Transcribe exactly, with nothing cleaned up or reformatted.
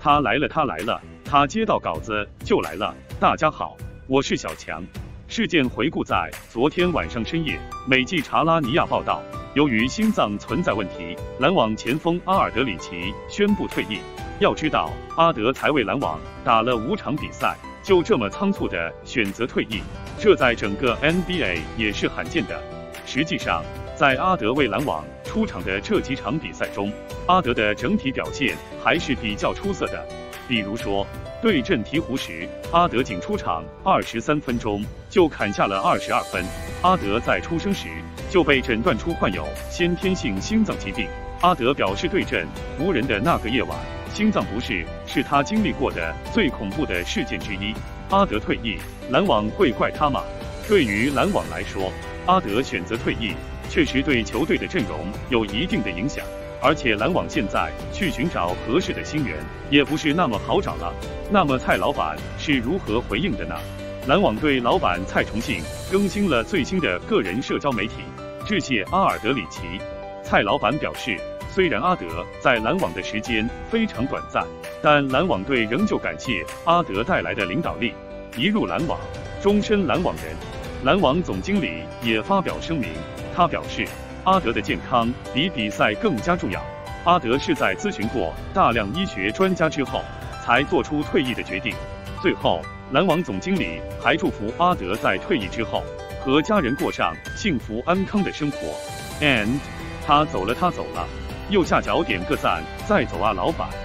他来了，他来了，他接到稿子就来了。大家好，我是小强。事件回顾在昨天晚上深夜，美记查拉尼亚报道，由于心脏存在问题，篮网前锋阿尔德里奇宣布退役。要知道，阿德才为篮网打了五场比赛，就这么仓促的选择退役，这在整个 N B A 也是罕见的。实际上，在阿德为篮网出场的这几场比赛中，阿德的整体表现还是比较出色的。比如说，对阵鹈鹕时，阿德仅出场二十三分钟就砍下了二十二分。阿德在出生时就被诊断出患有先天性心脏疾病。阿德表示，对阵湖人的那个夜晚，心脏不适是他经历过的最恐怖的事件之一。阿德退役，篮网会怪他吗？对于篮网来说，阿德选择退役确实对球队的阵容有一定的影响，而且篮网现在去寻找合适的新援也不是那么好找了。那么蔡老板是如何回应的呢？篮网队老板蔡崇信更新了最新的个人社交媒体，致谢阿尔德里奇。蔡老板表示，虽然阿德在篮网的时间非常短暂，但篮网队仍旧感谢阿德带来的领导力，一入篮网，终身篮网人。篮网总经理也发表声明，他表示，阿德的健康比比赛更加重要。阿德是在咨询过大量医学专家之后，才做出退役的决定。最后，篮网总经理还祝福阿德在退役之后，和家人过上幸福安康的生活。And 他走了，他走了，右下角点个赞，再走啊，老板。